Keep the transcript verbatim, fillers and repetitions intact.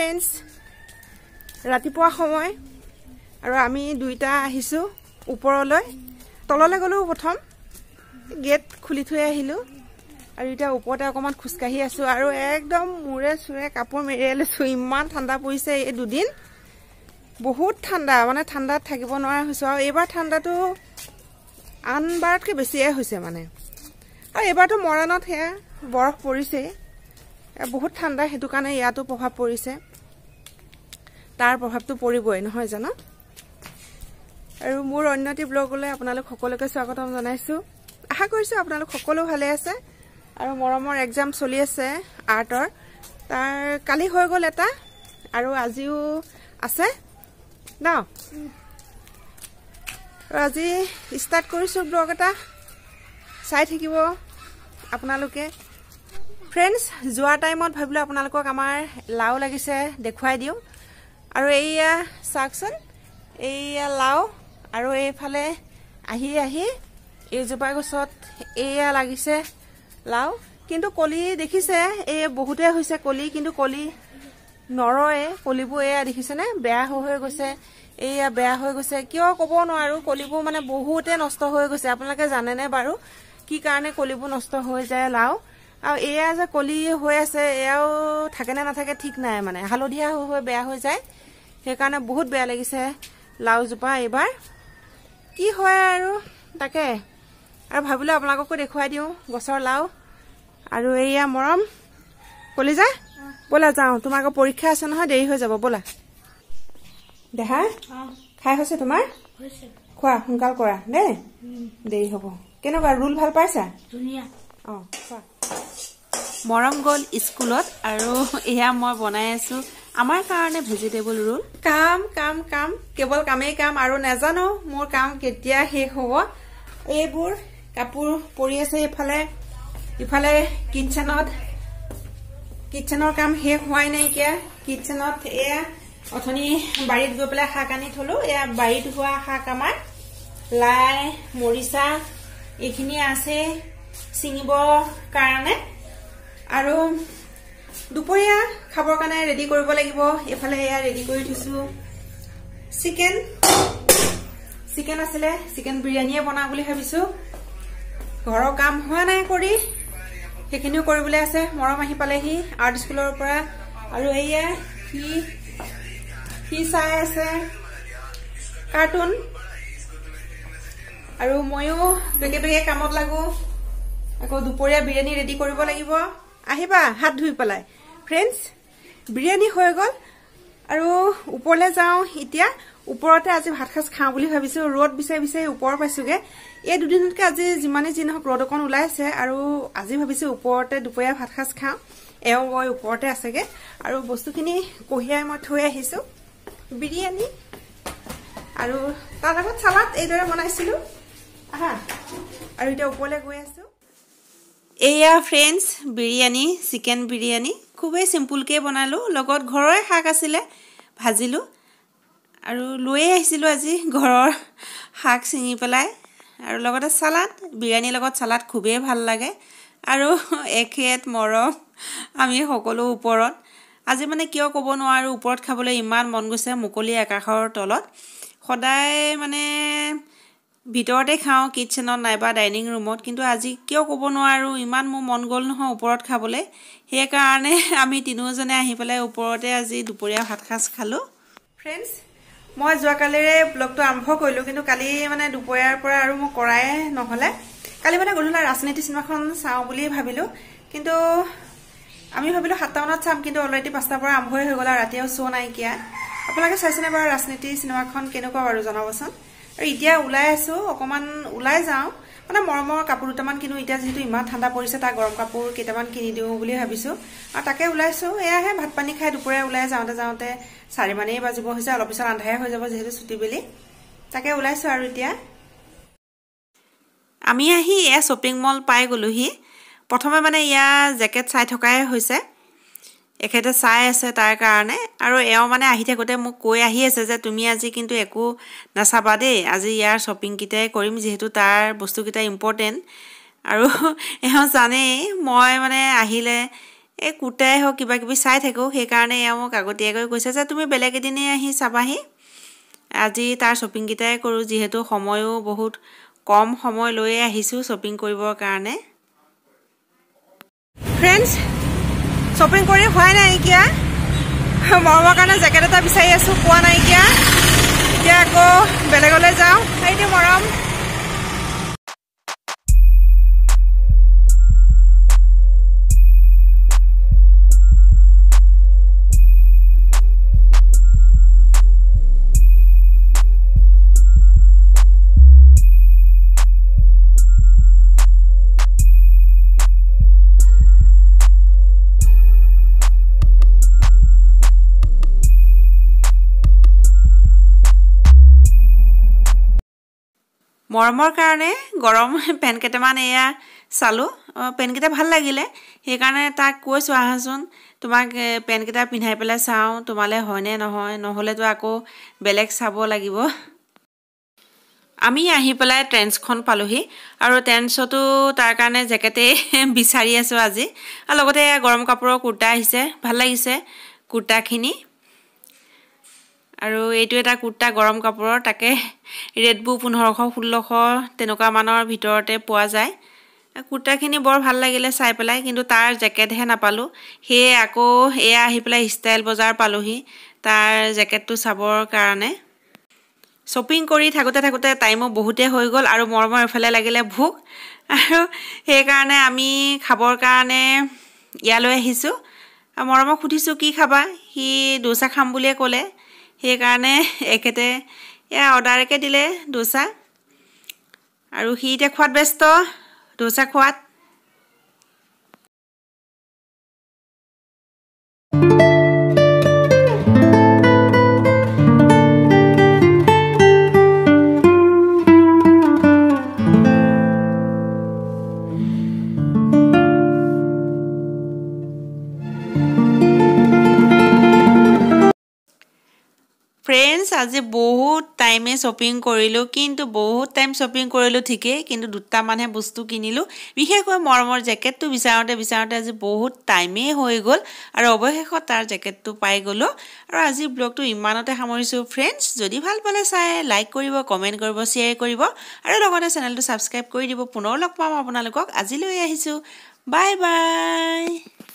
friends ৰাতিপুৱা সময় আৰু আমি দুইটা আহিছো ওপৰলৈ তললৈ গলো প্ৰথম গেট খুলি থৈ আহিলো আৰু এটা ওপৰতে অকমান খুসকাহি আছো আৰু একদম মুৰে সুৰে কাপোৰ মেৰিয়ালে সু ইমান ঠাণ্ডা পৰিছে এই দুদিন বহুত ঠাণ্ডা মানে ঠাণ্ডাত থাকিব নোৱাৰা হৈছে আৰু এবাৰ ঠাণ্ডাটো আনবাৰতকৈ বেছিয়ে হৈছে মানে আৰু এবাৰটো মৰাণত হে বৰফ পৰিছে বহুত ঠাণ্ডা হেতু কাৰণে ইয়াতো প্ৰভাৱ পৰিছে তাৰ প্ৰভাৱটো পৰিবই নহয় জানো আৰু মোৰ অন্যটি ব্লগলৈ আপোনালোক সকলোকে স্বাগতম জনাইছো আশা কৰিছো আপোনালোক সকলো ভালে আছে আৰু মৰমৰ এক্সাম চলি আছে আৰ্টৰ তাৰ কালি হৈ গল এটা আৰু আজিও আছে না আজি ষ্টাৰ্ট কৰিছো ব্লগ এটা চাই থাকিব আপোনালোকে ফ্ৰেণ্ডছ যোৱা টাইমত ভাবিলো আপোনালোকক আমাৰ লাও লাগিছে দেখুৱাই দিও আৰু এইয়া চাকচন এইয়া লাও আৰু এইফালে আহি আহি এই জোপা গছত এয়া লাগিছে লাও কিন্তু কলি দেখিছে এই বহুতে হৈছে কলি কিন্তু কলি নৰয়ে কলিবোৰ এয়া দেখিছেনে বেয়া হৈ গৈছে এয়া বেয়া হৈ গৈছে কিয় ক'ব নোৱাৰো কলিবোৰ মানে বহুতে নষ্ট হৈ গৈছে আপোনালোকে জানেনে বাৰু কি কাৰণে কলিবোৰ নষ্ট হৈ যায় লাও আৰু এয়া যে কলি হৈ আছে এয়াও থাকে না নাথাকে ঠিক নাই মানে হালধীয়া হৈ বেয়া হৈ যায় সেই কাৰণে বহুত বেয়া লাগিছে লাও জোপা এবাৰ কি হয় আৰু তাকে আৰু ভাবিলো আপোনালোককো দেখুৱাই দিও গছৰ লাও আৰু এয়া মৰম কলিজা বলা যাও তোমাকৰ পৰীক্ষা আছে নহয় দেৰি হৈ যাব বলা দেহা খাই হৈছে তোমাৰ হৈছে খোৱা সোনকাল কৰা দে দেৰি হ'ব কেনেকুৱা ৰুল ভাল পাইছা ধুনিয়া অ খোৱা মৰম গল স্কুলত আৰু এয়া মই বনাই আছো আমাৰ কাৰণে ভেজিটেবল ৰোল কাম কাম কাম কেৱল কামেই কাম আৰু নাজানো মোৰ কাম কেতিয়া শেষ হ'ব এইবোৰ কাপোৰ পৰি আছে ইফালে ইফালে কিচেনত কিচেনৰ কাম শেষ হোৱাই নাই কিয়া কিচেনত এয়া অথনি বাৰীত গৈ পেলাই শাক আনি থলো এয়া বাৰীত হোৱা শাক আমাৰ লাই মৰিচা এইখিনি আছে চিঙিব কাৰণে আৰু দুপৰীয়া খাবৰ কাৰণে ৰেডি কৰিব লাগিব এফালে এয়া ৰেডি কৰি থৈছো চিকেন চিকেন আছিলে চিকেন বিৰিয়ানীয়ে বনা বুলি ভাবিছো ঘৰৰ কাম হোৱা নাই কৰি সেইখিনিও কৰিবলৈ আছে মৰম আহি পালেহি আৰ্ট স্কুলৰ পৰা আৰু এয়া সি সি চাই আছে কাৰ্টুন আৰু ময়ো বেগে বেগে কামত লাগো আকৌ দুপৰীয়া বিৰিয়ানী ৰেডি কৰিব লাগিব আহিবা হাত ধুই পেলাই ফ্ৰেণ্ডছ বিৰিয়ানী হৈ গল আৰু ওপৰলৈ যাও এতিয়া ওপৰতে আজি ভাত খাজ খাওঁ বুলি ভাবিছো ৰ'দ বিচাৰি বিচাৰি ওপৰ পাইছোগে এই দুদিনতকে আজি যিমানে যি নহওক ৰ'দ অকণ ওলাইছে আৰু আজি ভাবিছো ওপৰতে দুপৰীয়া ভাত খাজ খাওঁ এওঁ গৈ ওপৰতে আছেগে আৰু বস্তুখিনি কঢ়িয়াই মই থৈ আহিছো বিৰিয়ানী আৰু তাৰ লগত চালাড এইদৰে বনাইছিলো আহা আৰু এতিয়া ওপৰলৈ গৈ আছো এয়া ফ্ৰেণ্ডছ বিৰিয়ানী চিকেন বিৰিয়ানী খুবেই চিম্পুলকে বনালো লগত ঘৰৰে শাক আছিলে ভাজিলো আৰু লৈ আহিছিলো আজি ঘৰৰ শাক চিঙি পেলাই আৰু লগতে সালাড বিৰিয়ানীৰ লগত সালাড খুবেই ভাল লাগে আৰু এখেত মৰম আমি সকলো ওপৰত আজি মানে কিয় ক'ব নোৱাৰো ওপৰত খাবলৈ ইমান মন গৈছে মুকলি আকাশৰ তলত সদায় মানে ভিতৰতে খাওঁ কিচেনত নাইবা ডাইনিং ৰুমত কিন্তু আজি কিয় ক'ব নোৱাৰো ইমান মোৰ মন গ'ল নহয় ওপৰত খাবলৈ সেই কাৰণে আমি তিনিওজনে আহি পেলাই ওপৰতে আজি দুপৰীয়া ভাত খাজ খালো ফ্ৰেণ্ডছ মই যোৱা কালিৰে ব্লগটো আৰম্ভ কৰিলো কিন্তু কালি মানে দুপৰীয়াৰ পৰা আৰু মই কৰাই নহলে কালি মানে গধূলা ৰাজনীতি সিনেমাখন চাওঁ বুলি ভাবিলো কিন্তু আমি ভাবিলো সাতটা মানত চাম কিন্তু অলৰেডি পাঁচটাৰ পৰা আৰম্ভ হৈ গ'ল আৰু ৰাতিও শো নাইকিয়া আপোনালোকে চাইছেনে বাৰু ৰাজনীতি সিনেমাখন কেনেকুৱা বাৰু জনাবচোন আৰু এতিয়া ওলাই আছো অকমান ওলাই যাওঁ মানে মৰমৰ কাপোৰ দুটামান কিনো এতিয়া যেহেতু ইমান ঠাণ্ডা পৰিছে তাৰ গৰম কাপোৰ কেইটামান কিনি দিওঁ বুলি ভাবিছো আৰু তাকে ওলাইছো এয়াহে ভাত পানী খাই দুপৰীয়া ওলাই যাওঁতে যাওঁতে চাৰি মানেই বাজিব হৈছে অলপ পিছত আন্ধাৰে হৈ যাব যেহেতু ছুটি বেলি তাকে ওলাইছো আৰু এতিয়া আমি আহি এয়া শ্বপিং মল পাই গলোহি প্ৰথমে মানে ইয়া জেকেট চাই থকাই হৈছে এখেতে চাই আছে তাৰ কাৰণে আৰু এও মানে আহি থাকোতে মোক কৈ আহি আছে যে তুমি আজি কিন্তু একো নাচাবা দেই আজি ইয়াৰ শ্বপিং কিটাই কৰিম যেহেতু তাৰ বস্তু কিটা ইম্পৰ্টেন্ট আৰু এও জানে মই মানে আহিলে এই কুৰ্তাই হওক কিবা কিবি চাই থাকোঁ সেইকাৰণে এয়া মোক আগতীয়াকৈ কৈছে যে তুমি বেলেগ এদিনেই আহি চাবাহি আজি তাৰ শ্বপিংকেইটাই কৰোঁ যিহেতু সময়ো বহুত কম সময় লৈয়ে আহিছোঁ শ্বপিং কৰিবৰ কাৰণে ফ্ৰেণ্ডছ শ্বপিং কৰি হোৱাই নাইকিয়া মৰমৰ কাৰণে জেকেট এটা বিচাৰি আছোঁ পোৱা নাইকিয়া এতিয়া আকৌ বেলেগলৈ যাওঁ সেইটো মৰম মৰমৰ কাৰণে গৰম পেন কেইটামান এয়া চালোঁ পেনকেইটা ভাল লাগিলে সেইকাৰণে তাক কৈছোঁ আহাচোন তোমাক পেনকেইটা পিন্ধাই পেলাই চাওঁ তোমালৈ হয়নে নহয় নহ'লেতো আকৌ বেলেগ চাব লাগিব আমি আহি পেলাই ট্ৰেন্সখন পালোহি আৰু ট্ৰেন্সতো তাৰ কাৰণে জেকেটেই বিচাৰি আছোঁ আজি আৰু লগতে গৰম কাপোৰৰ কুৰ্তা আহিছে ভাল লাগিছে কুৰ্তাখিনি আৰু এইটো এটা কুৰ্তা গৰম কাপোৰৰ তাকে ৰেডবু পোন্ধৰশ ষোল্লশ তেনেকুৱা মানৰ ভিতৰতে পোৱা যায় কুৰ্তাখিনি বৰ ভাল লাগিলে চাই পেলাই কিন্তু তাৰ জেকেটহে নাপালোঁ সেয়ে আকৌ এয়া আহি পেলাই ষ্টাইল বজাৰ পালোহি তাৰ জেকেটটো চাবৰ কাৰণে শ্বপিং কৰি থাকোঁতে থাকোঁতে টাইমো বহুতে হৈ গ'ল আৰু মৰমৰ এফালে লাগিলে ভোক আৰু সেইকাৰণে আমি খাবৰ কাৰণে ইয়ালৈ আহিছোঁ মৰমক সুধিছোঁ কি খাবা সি ডোচা খাম বুলিয়ে ক'লে সেইকাৰণে একেতে এয়া অৰ্ডাৰকে দিলে ডোচা আৰু সি এতিয়া খোৱাত ব্যস্ত ডোচা খোৱাত ফ্ৰেণ্ডছ আজি বহুত টাইমে শ্বপিং কৰিলোঁ কিন্তু বহুত টাইম শ্বপিং কৰিলোঁ ঠিকেই কিন্তু দুটামানহে বস্তু কিনিলোঁ বিশেষকৈ মৰমৰ জেকেটটো বিচাৰোঁতে বিচাৰোঁতে আজি বহুত টাইমেই হৈ গ'ল আৰু অৱশেষত তাৰ জেকেটটো পাই গ'লোঁ আৰু আজিৰ ব্লগটো ইমানতে সামৰিছোঁ ফ্ৰেণ্ডছ যদি ভাল পালে চাই লাইক কৰিব কমেণ্ট কৰিব শ্বেয়াৰ কৰিব আৰু লগতে চেনেলটো ছাবস্ক্ৰাইব কৰি দিব পুনৰ লগ পাম আপোনালোকক আজিলৈ আহিছোঁ বাই বাই